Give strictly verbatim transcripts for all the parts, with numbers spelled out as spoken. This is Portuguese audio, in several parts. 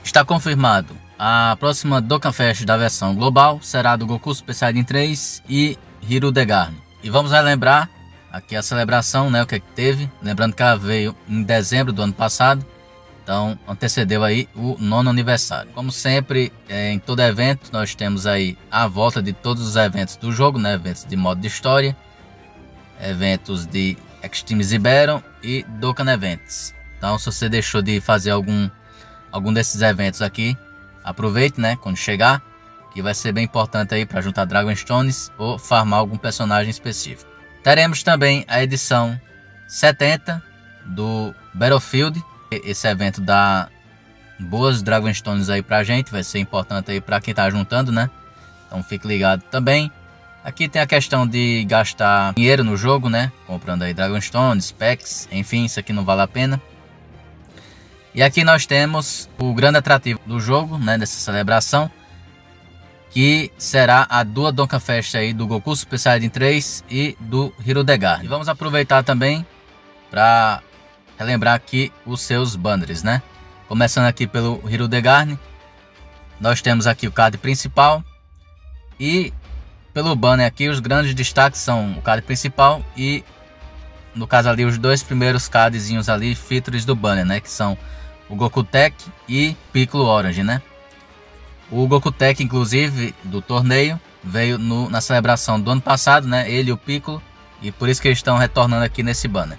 Está confirmado. A próxima Dokkan Fest da versão global será do Goku Super Saiyajin três e Hirudegarn. E vamos relembrar aqui a celebração, né, o que, é que teve. Lembrando que ela veio em dezembro do ano passado. Então antecedeu aí o nono aniversário. Como sempre, é, em todo evento nós temos aí a volta de todos os eventos do jogo, né? Eventos de modo de história, eventos de Extreme Ziberon e Dokkan Events. Então se você deixou de fazer algum, algum desses eventos aqui, aproveite, né, quando chegar, que vai ser bem importante aí para juntar Dragon Stones ou farmar algum personagem específico. Teremos também a edição setenta do Battlefield. Esse evento dá boas Dragon Stones aí pra gente, vai ser importante aí para quem tá juntando, né? Então fique ligado também. Aqui tem a questão de gastar dinheiro no jogo, né? Comprando aí Dragon Stones, packs, enfim, isso aqui não vale a pena. E aqui nós temos o grande atrativo do jogo, né? Dessa celebração, que será a Dual Dokkan Fest aí do Goku Super Saiyajin três e do Hirudegarn. E vamos aproveitar também para relembrar aqui os seus banners, né? Começando aqui pelo Hirudegarn, nós temos aqui o card principal. E pelo banner aqui, os grandes destaques são o card principal e, no caso ali, os dois primeiros cardzinhos ali, features do banner, né? Que são o Goku Tech e Piccolo Orange, né? O Goku Tech, inclusive, do torneio, veio no, na celebração do ano passado, né? Ele e o Piccolo, e por isso que eles estão retornando aqui nesse banner.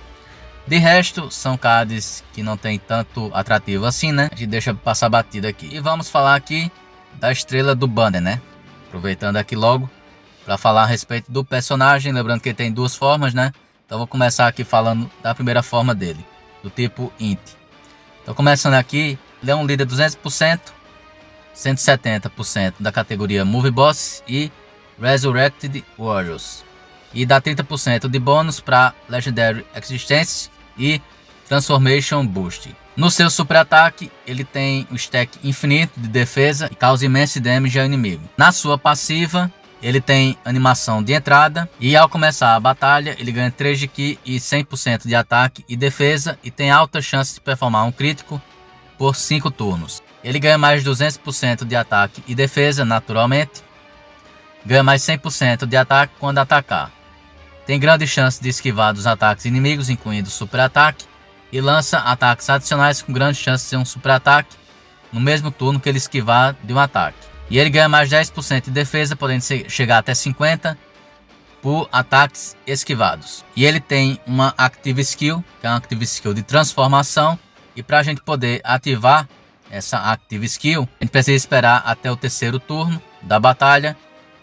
De resto, são cards que não tem tanto atrativo assim, né? A gente deixa passar batida aqui. E vamos falar aqui da estrela do banner, né? Aproveitando aqui logo para falar a respeito do personagem. Lembrando que ele tem duas formas, né? Então vou começar aqui falando da primeira forma dele, do tipo Int. Então começando aqui, ele é um líder duzentos por cento, cento e setenta por cento da categoria Move Boss e Resurrected Warriors. E dá trinta por cento de bônus para Legendary Existence e Transformation Boost. No seu super ataque, ele tem um stack infinito de defesa e causa imenso damage ao inimigo. Na sua passiva, ele tem animação de entrada e ao começar a batalha, ele ganha três de Ki e cem por cento de ataque e defesa e tem alta chance de performar um crítico por cinco turnos. Ele ganha mais duzentos por cento de ataque e defesa naturalmente. Ganha mais cem por cento de ataque quando atacar. Tem grande chance de esquivar dos ataques inimigos, incluindo super ataque, e lança ataques adicionais com grande chance de ser um super ataque no mesmo turno que ele esquivar de um ataque. E ele ganha mais dez por cento de defesa, podendo chegar até cinquenta por cento por ataques esquivados. E ele tem uma Active Skill, que é uma Active Skill de transformação, e para a gente poder ativar essa Active Skill, a gente precisa esperar até o terceiro turno da batalha,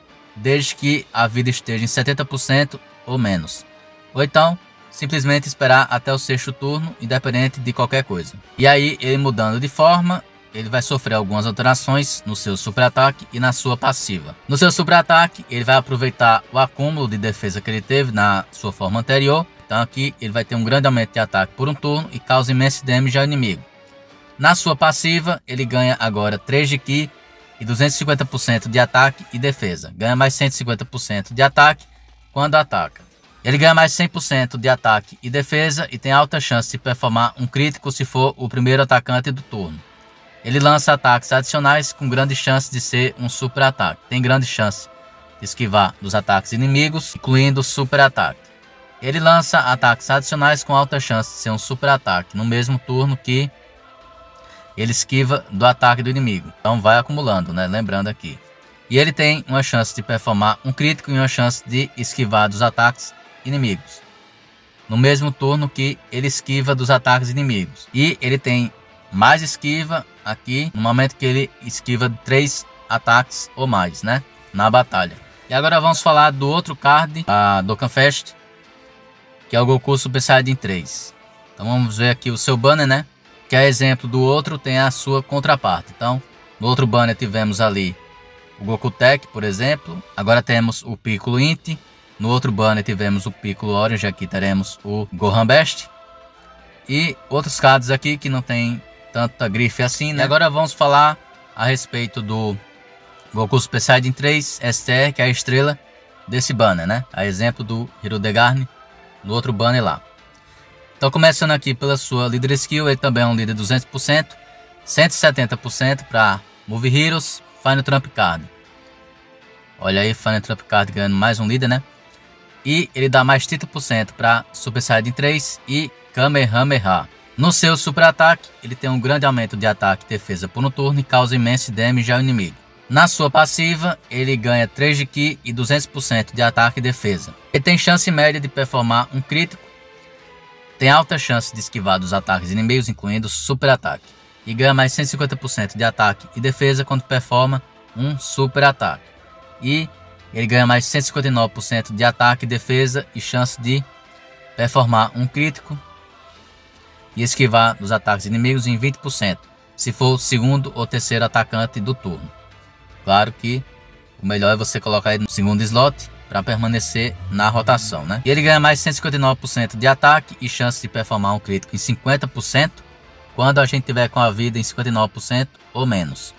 desde que a vida esteja em setenta por cento ou menos, ou então simplesmente esperar até o sexto turno, independente de qualquer coisa. E aí, ele mudando de forma, ele vai sofrer algumas alterações no seu super ataque e na sua passiva. No seu super ataque, ele vai aproveitar o acúmulo de defesa que ele teve na sua forma anterior. Então aqui ele vai ter um grande aumento de ataque por um turno e causa imenso damage ao inimigo. Na sua passiva, ele ganha agora três de Ki e duzentos e cinquenta por cento de ataque e defesa. Ganha mais cento e cinquenta por cento de ataque quando ataca. Ele ganha mais cem por cento de ataque e defesa e tem alta chance de performar um crítico se for o primeiro atacante do turno. Ele lança ataques adicionais com grande chance de ser um super ataque. Tem grande chance de esquivar dos ataques inimigos, incluindo o super ataque. Ele lança ataques adicionais com alta chance de ser um super ataque no mesmo turno que ele esquiva do ataque do inimigo. Então vai acumulando, né? Lembrando aqui. E ele tem uma chance de performar um crítico e uma chance de esquivar dos ataques inimigos no mesmo turno que ele esquiva dos ataques inimigos. E ele tem mais esquiva aqui no momento que ele esquiva três ataques ou mais, né, na batalha. E agora vamos falar do outro card da Dokkan Fest, que é o Goku Super Saiyajin três. Então vamos ver aqui o seu banner, né, que é exemplo do outro, tem a sua contraparte. Então no outro banner tivemos ali o Goku Tech, por exemplo. Agora temos o Piccolo Int. No outro banner tivemos o Piccolo Orange. Aqui teremos o Gohan Best. E outros cards aqui que não tem tanta grife assim, né? E agora vamos falar a respeito do Goku Super Saiyajin três S T R, que é a estrela desse banner, né? A exemplo do Hirudegarn no outro banner lá. Então começando aqui pela sua Leader Skill, ele também é um líder duzentos por cento. cento e setenta por cento para Move Heroes, Final Trump Card. Olha aí, Final Trump Card ganhando mais um líder, né? E ele dá mais trinta por cento para Super Saiyajin três e Kamehameha. No seu super ataque, ele tem um grande aumento de ataque e defesa por um turno e causa imenso damage ao inimigo. Na sua passiva, ele ganha três de Ki e duzentos por cento de ataque e defesa. Ele tem chance média de performar um crítico, tem alta chance de esquivar dos ataques inimigos, incluindo super ataque, e ganha mais cento e cinquenta por cento de ataque e defesa quando performa um super ataque. E ele ganha mais cento e cinquenta e nove por cento de ataque e defesa e chance de performar um crítico e esquivar dos ataques inimigos em vinte por cento, se for o segundo ou terceiro atacante do turno. Claro que o melhor é você colocar ele no segundo slot para permanecer na rotação, né? E ele ganha mais cento e cinquenta e nove por cento de ataque e chance de performar um crítico em cinquenta por cento quando a gente tiver com a vida em cinquenta e nove por cento ou menos.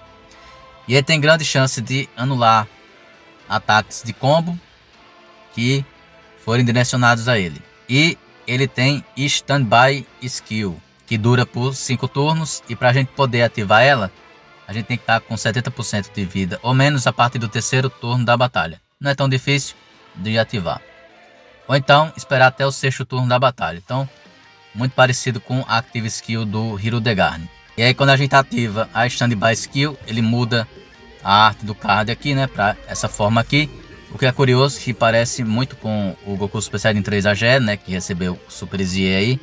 E ele tem grande chance de anular ataques de combo que forem direcionados a ele. E ele tem Standby Skill, que dura por cinco turnos, e para a gente poder ativar ela, a gente tem que estar com setenta por cento de vida ou menos a partir do terceiro turno da batalha. Não é tão difícil de ativar. Ou então esperar até o sexto turno da batalha. Então, muito parecido com a Active Skill do Hirudegarn. E aí quando a gente ativa a Standby Skill, ele muda a arte do card aqui, né, para essa forma aqui. O que é curioso, que parece muito com o Goku Super Saiyajin três A G, né, que recebeu o Super Z aí.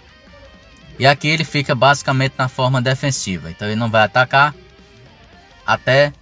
E aqui ele fica basicamente na forma defensiva. Então ele não vai atacar até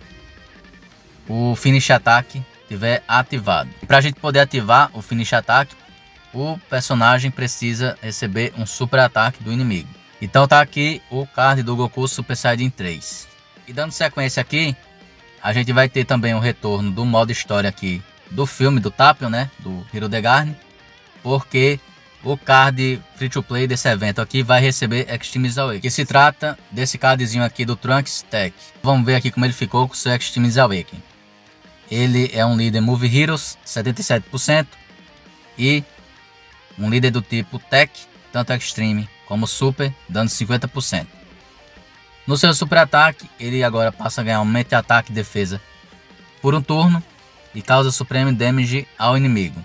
o Finish Attack estiver ativado. Para a gente poder ativar o Finish Attack, o personagem precisa receber um super ataque do inimigo. Então tá aqui o card do Goku Super Saiyajin três. E dando sequência aqui, a gente vai ter também o retorno do modo história aqui do filme do Tapion, né, do Hirudegarn, porque o card free to play desse evento aqui vai receber Extremes Awakening, que se trata desse cardzinho aqui do Trunks Tech. Vamos ver aqui como ele ficou com o seu Extremes Awakening. Ele é um líder Move Heroes, setenta e sete por cento, e um líder do tipo Tech, tanto Extreme como Super, dando cinquenta por cento. No seu super ataque, ele agora passa a ganhar aumento de ataque e defesa por um turno e causa Supreme Damage ao inimigo.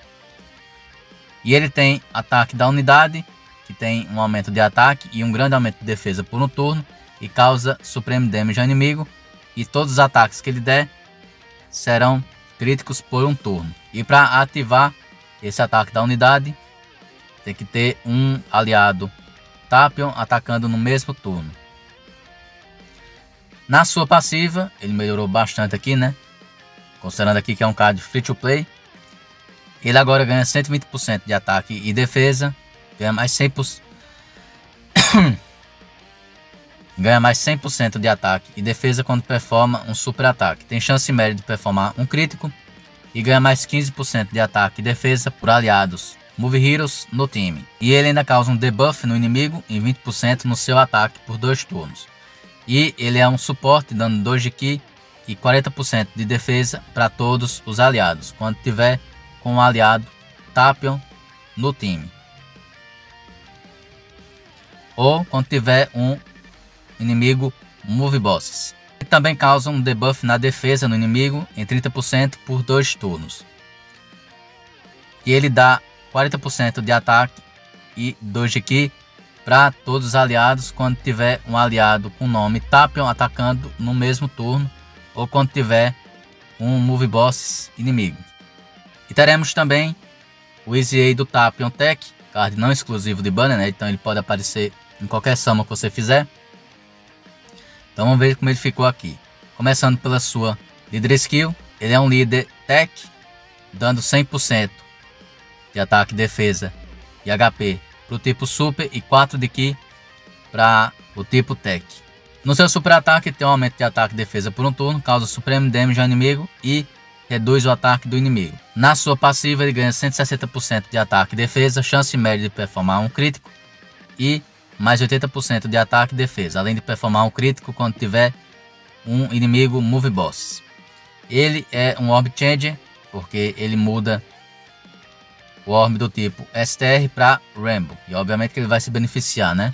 E ele tem ataque da unidade, que tem um aumento de ataque e um grande aumento de defesa por um turno e causa Supreme Damage ao inimigo. E todos os ataques que ele der serão críticos por um turno. E para ativar esse ataque da unidade, tem que ter um aliado Tapion atacando no mesmo turno. Na sua passiva, ele melhorou bastante aqui, né? Considerando aqui que é um card free to play. Ele agora ganha cento e vinte por cento de ataque e defesa. Ganha mais cem por cento. Ganha mais cem por cento de ataque e defesa quando performa um super ataque. Tem chance média de performar um crítico. E ganha mais quinze por cento de ataque e defesa por aliados Move Heroes no time. E ele ainda causa um debuff no inimigo em vinte por cento no seu ataque por dois turnos. E ele é um suporte dando dois de Ki e quarenta por cento de defesa para todos os aliados, quando tiver com o aliado Tapion no time. Ou quando tiver um inimigo Move Bosses. Ele também causa um debuff na defesa no inimigo em trinta por cento por dois turnos. E ele dá quarenta por cento de ataque e dois de Ki para todos os aliados quando tiver um aliado com o nome Tapion atacando no mesmo turno ou quando tiver um Move Bosses inimigo. E teremos também o Easy A do Tapion Tech, card não exclusivo de banner, né? Então ele pode aparecer em qualquer summon que você fizer. Então vamos ver como ele ficou aqui. Começando pela sua Leader Skill, ele é um líder Tech, dando cem por cento de ataque, defesa e H P para o tipo Super e quatro de Ki para o tipo Tech. No seu super ataque tem um aumento de ataque e defesa por um turno, causa Supreme Damage ao inimigo e reduz o ataque do inimigo. Na sua passiva ele ganha cento e sessenta por cento de ataque e defesa, chance média de performar um crítico e mais oitenta por cento de ataque e defesa, além de performar um crítico quando tiver um inimigo Move Boss. Ele é um Orb Changer, porque ele muda o Orb do tipo S T R para Rainbow, e obviamente que ele vai se beneficiar, né?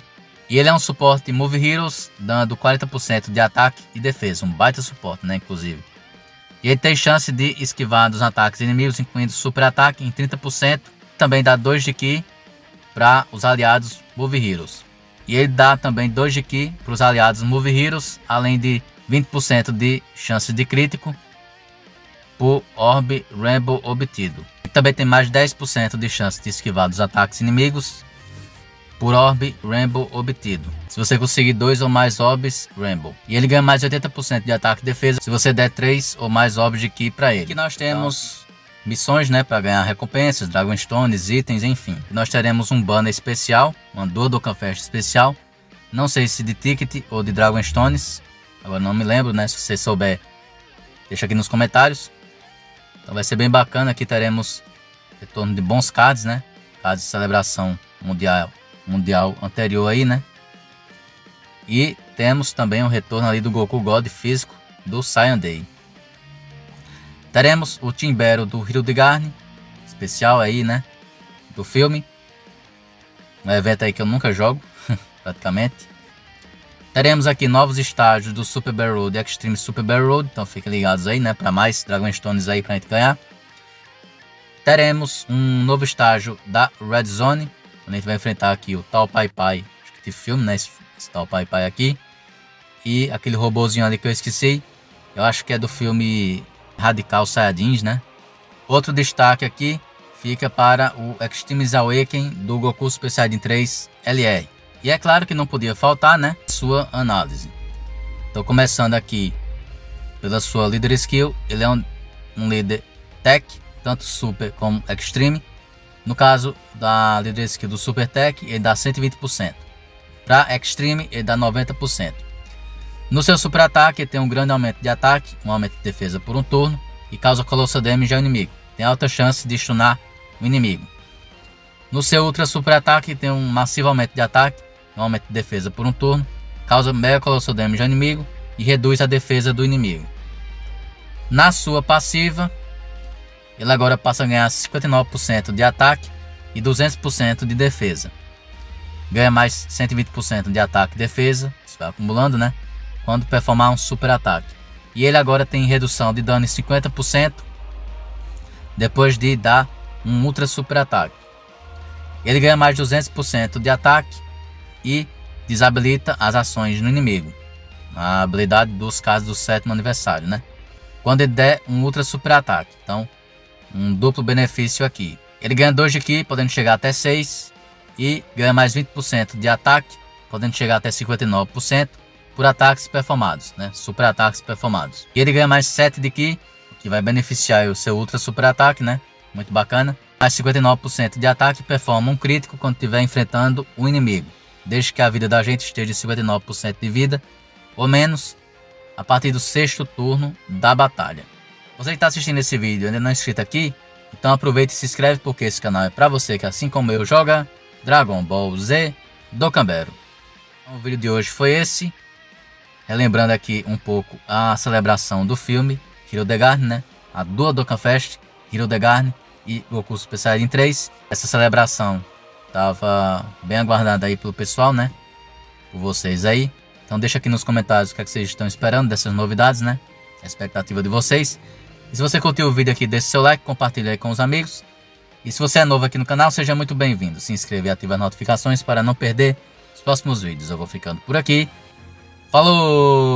E ele é um suporte Move Heroes, dando quarenta por cento de ataque e defesa. Um baita suporte, né, inclusive. E ele tem chance de esquivar dos ataques inimigos, incluindo super ataque em trinta por cento. Também dá dois de Ki para os aliados Move Heroes. E ele dá também dois de Ki para os aliados Move Heroes, além de vinte por cento de chance de crítico por Orb Rainbow obtido. E também tem mais dez por cento de chance de esquivar dos ataques inimigos por Orb Rainbow obtido, se você conseguir dois ou mais Orbs Rainbow. E ele ganha mais oitenta por cento de ataque e defesa se você der três ou mais Orbs de Ki para ele. Aqui nós temos missões, né, para ganhar recompensas, Dragon Stones, itens, enfim. E nós teremos um banner especial, uma Dual Dokkan Fest especial. Não sei se de Ticket ou de Dragon Stones, agora não me lembro, né? Se você souber, deixa aqui nos comentários. Então vai ser bem bacana. Aqui teremos retorno de bons cards, né? Cards de celebração mundial. mundial anterior aí, né? E temos também o retorno ali do Goku God físico do Saiyan Day. Teremos o Team Battle do Hildegard, especial aí, né? Do filme. Um evento aí que eu nunca jogo, praticamente. Teremos aqui novos estágios do Super Battle Road e Extreme Super Battle Road, então fiquem ligados aí, né? Para mais Dragon Stones aí pra gente ganhar. Teremos um novo estágio da Red Zone. A gente vai enfrentar aqui o Tal Pai Pai, acho que de filme, né? Esse, esse Tal Pai Pai aqui. E aquele robozinho ali que eu esqueci. Eu acho que é do filme Radical Saiyajins, né? Outro destaque aqui fica para o Extreme Awakening do Goku Super Saiyajin três L R. E é claro que não podia faltar, né? Sua análise. Então, começando aqui pela sua Leader Skill. Ele é um, um líder Tech, tanto Super como Extreme. No caso da Leader Skill do Super Tech, ele dá cento e vinte por cento. Para Extreme, ele dá noventa por cento. No seu Super Ataque, ele tem um grande aumento de ataque, um aumento de defesa por um turno e causa Colossal Damage ao inimigo. Tem alta chance de stunar o inimigo. No seu Ultra Super Ataque, tem um massivo aumento de ataque, um aumento de defesa por um turno, causa Mega Colossal Damage ao inimigo e reduz a defesa do inimigo. Na sua passiva, ele agora passa a ganhar cinquenta e nove por cento de ataque e duzentos por cento de defesa. Ganha mais cento e vinte por cento de ataque e defesa, isso vai acumulando, né? Quando performar um super ataque. E ele agora tem redução de dano em cinquenta por cento depois de dar um ultra super ataque. Ele ganha mais duzentos por cento de ataque e desabilita as ações no inimigo. A habilidade dos casos do sétimo aniversário, né? Quando ele der um ultra super ataque. Então, um duplo benefício aqui. Ele ganha dois de Ki, podendo chegar até seis. E ganha mais vinte por cento de ataque, podendo chegar até cinquenta e nove por cento. Por ataques performados, né? Super ataques performados. E ele ganha mais sete de Ki, o que vai beneficiar o seu ultra super ataque, né? Muito bacana. Mais cinquenta e nove por cento de ataque, performa um crítico quando estiver enfrentando o inimigo. Desde que a vida da gente esteja em cinquenta e nove por cento de vida ou menos, a partir do sexto turno da batalha. Você que está assistindo esse vídeo e ainda não é inscrito aqui, então aproveita e se inscreve, porque esse canal é para você que, assim como eu, joga Dragon Ball Z Dokkan Battle. Então, o vídeo de hoje foi esse. Relembrando aqui um pouco a celebração do filme Hildegard, né? A Dual Dokkan Fest, Hildegard e Goku Super Saiyajin três. Essa celebração estava bem aguardada aí pelo pessoal, né? Por vocês aí. Então deixa aqui nos comentários o que, é que vocês estão esperando dessas novidades, né? A expectativa de vocês. E se você curtiu o vídeo aqui, deixe seu like, compartilhe aí com os amigos. E se você é novo aqui no canal, seja muito bem-vindo. Se inscreva e ative as notificações para não perder os próximos vídeos. Eu vou ficando por aqui. Falou!